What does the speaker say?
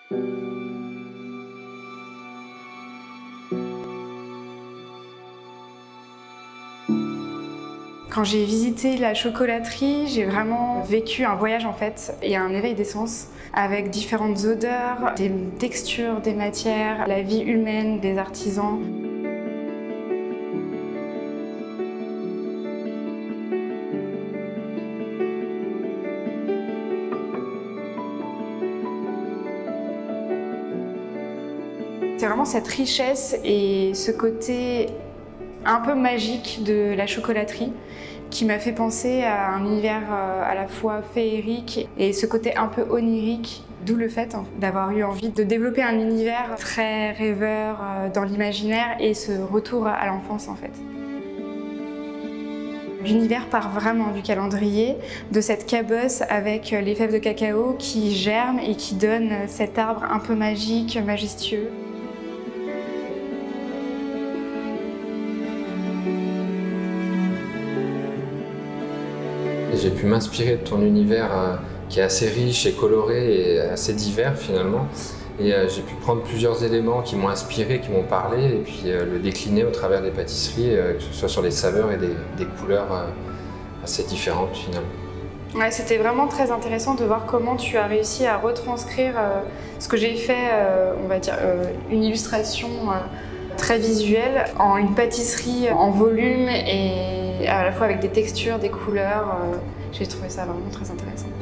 Quand j'ai visité la chocolaterie, j'ai vraiment vécu un voyage en fait et un éveil des sens avec différentes odeurs, des textures, des matières, la vie humaine des artisans. C'est vraiment cette richesse et ce côté un peu magique de la chocolaterie qui m'a fait penser à un univers à la fois féerique et ce côté un peu onirique, d'où le fait d'avoir eu envie de développer un univers très rêveur dans l'imaginaire et ce retour à l'enfance en fait. L'univers part vraiment du calendrier, de cette cabosse avec les fèves de cacao qui germent et qui donnent cet arbre un peu magique, majestueux. J'ai pu m'inspirer de ton univers qui est assez riche et coloré et assez divers finalement. Et j'ai pu prendre plusieurs éléments qui m'ont inspiré, qui m'ont parlé, et puis le décliner au travers des pâtisseries, que ce soit sur les saveurs et des couleurs assez différentes finalement. Ouais, c'était vraiment très intéressant de voir comment tu as réussi à retranscrire ce que j'ai fait, on va dire, une illustration très visuelle en une pâtisserie en volume et à la fois avec des textures, des couleurs. J'ai trouvé ça vraiment très intéressant.